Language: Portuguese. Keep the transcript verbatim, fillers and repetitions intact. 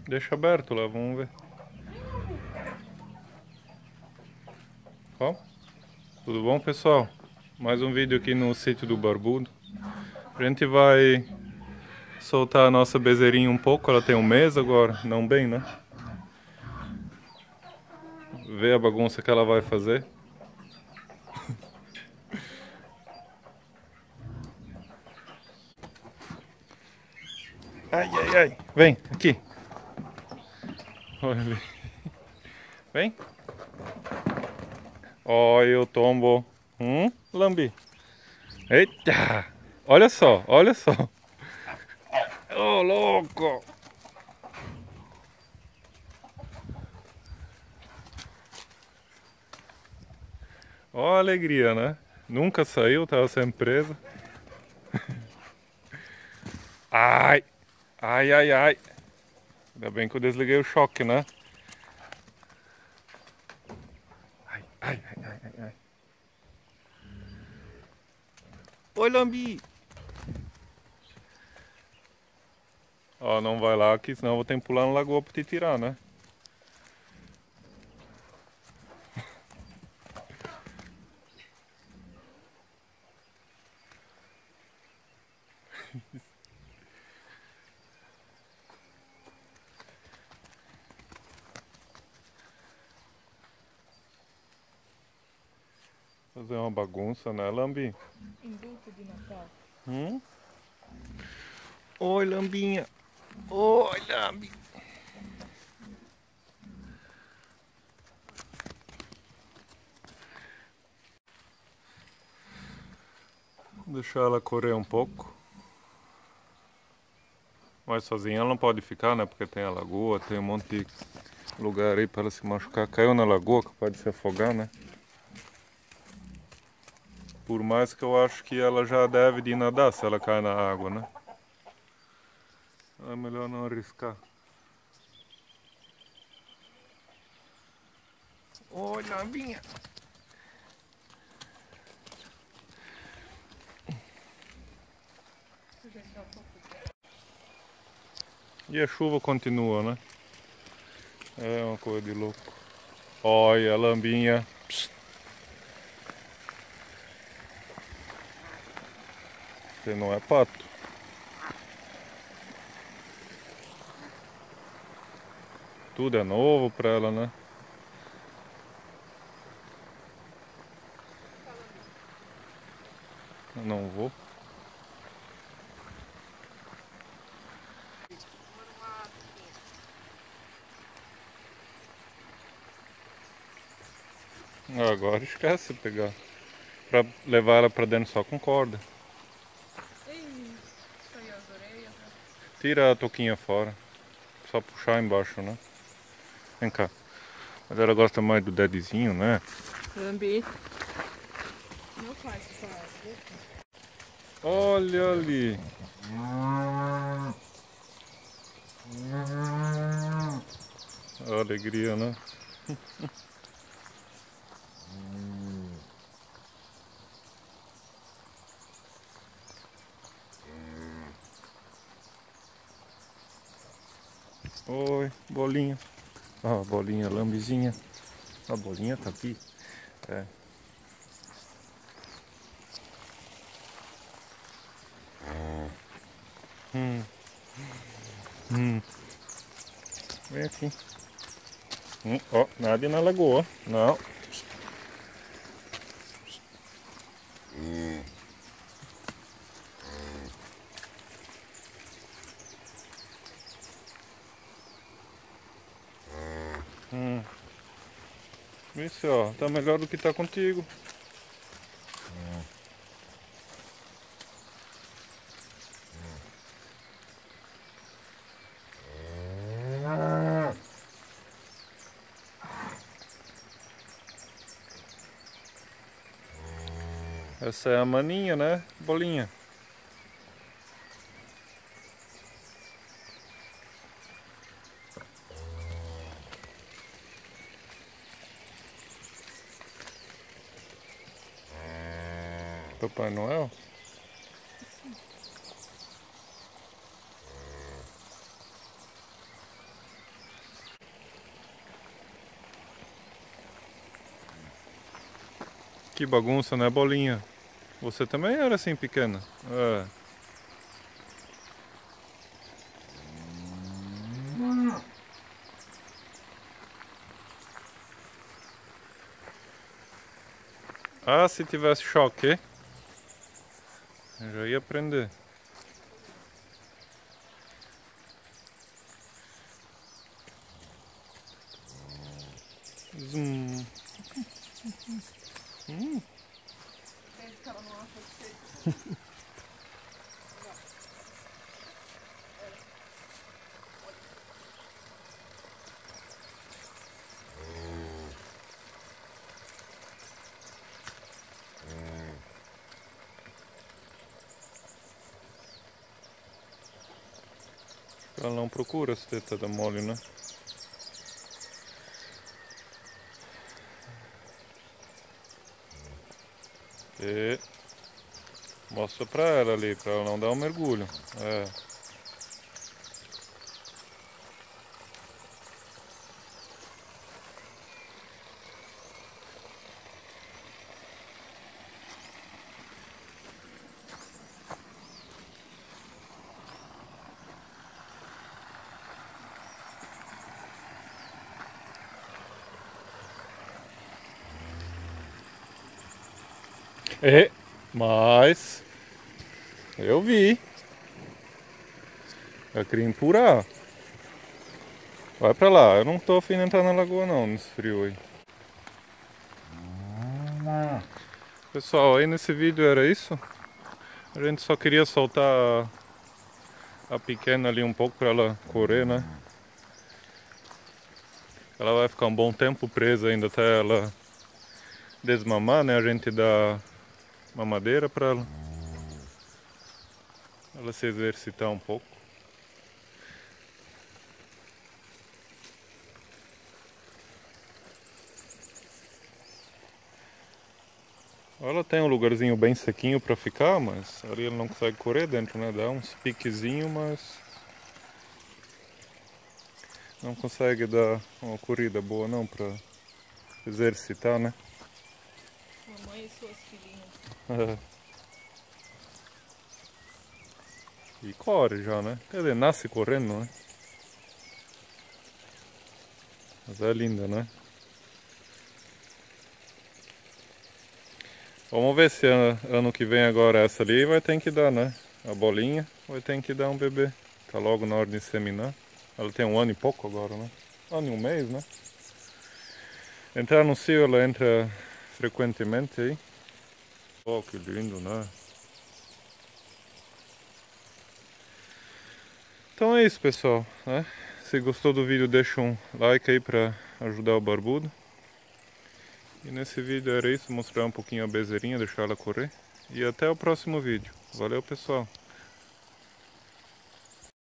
Deixa aberto lá, vamos ver. Ó, tudo bom, pessoal? Mais um vídeo aqui no sítio do Barbudo. A gente vai soltar a nossa bezerrinha um pouco, ela tem um mês agora, não bem, né? Ver a bagunça que ela vai fazer. Ai, ai, ai. Vem, aqui. Olha ali. Vem. Olha o tombo. Hum, lambi. Eita! Olha só, olha só. Ô, oh, louco! Ó a alegria, né? Nunca saiu, tava sempre presa. Ai! Ai, ai, ai! Ainda bem que eu desliguei o choque, né? Ai, ai, ai, ai, ai, ai. Oi, lambi! Ó, não vai lá, que senão eu vou ter que pular na lagoa pra te tirar, né? Fazer uma bagunça, né, lambi? Embuto de Natal. Hum? Oi, lambinha! Oi, lambi! Vou deixar ela correr um pouco. Mas sozinha ela não pode ficar, né? Porque tem a lagoa, tem um monte de lugar aí para ela se machucar. Caiu na lagoa, capaz de se afogar, né? Por mais que eu acho que ela já deve de nadar se ela cai na água, né? É melhor não arriscar. Oi, lambinha! E a chuva continua, né? É uma coisa de louco. Olha a lambinha. Psst. Você não é pato. Tudo é novo pra ela, né? Eu não vou. Agora esquece de pegar. Pra levar ela pra dentro só com corda. Ei, saiu as orelhas. Né? Tira a touquinha fora. Só puxar embaixo, né? Vem cá. Mas ela gosta mais do dedezinho, né? Lambi. Não faz, faz. Olha ali. A alegria, né? Oi, bolinha. Ó, a bolinha, lambizinha. A bolinha tá aqui. É. Hum. Hum. Vem aqui. Hum. Ó, nada na lagoa. Não. Hum. Hum. Isso, ó, tá melhor do que tá contigo. Hum. Essa é a maninha, né, bolinha? Papai Noel? Que bagunça, né, Bolinha? Você também era assim pequena? É. Ah, se tivesse choque, eu já ia aprender. Zum. Hum. Ela não procura as tetas da mole, né? E mostra pra ela ali, pra ela não dar um mergulho. É. É, mas eu vi. Eu queria empurrar. Vai pra lá, eu não tô afim de entrar na lagoa não, nesse frio aí. Pessoal, aí nesse vídeo era isso. A gente só queria soltar a pequena ali um pouco pra ela correr, né? Ela vai ficar um bom tempo presa ainda até ela desmamar, né? A gente dá mamadeira pra ela. Ela se exercitar um pouco. Ela tem um lugarzinho bem sequinho pra ficar, mas ali ela não consegue correr dentro, né? Dá uns piquezinhos, mas não consegue dar uma corrida boa não pra exercitar, né? Mamãe e suas filhinhas. É. E corre já, né? Quer dizer, nasce correndo, né? Mas é linda, né? Vamos ver se ano, ano que vem agora essa ali vai ter que dar, né? A bolinha vai ter que dar um bebê. Tá logo na hora de inseminar. Ela tem um ano e pouco agora, né? Um ano e um mês, né? Entrar no cio, ela entra frequentemente aí. Oh, que lindo, né? Então é isso, pessoal, né? Se gostou do vídeo, deixa um like aí pra ajudar o barbudo. E nesse vídeo era isso, mostrar um pouquinho a bezerrinha, deixar ela correr. E até o próximo vídeo. Valeu, pessoal!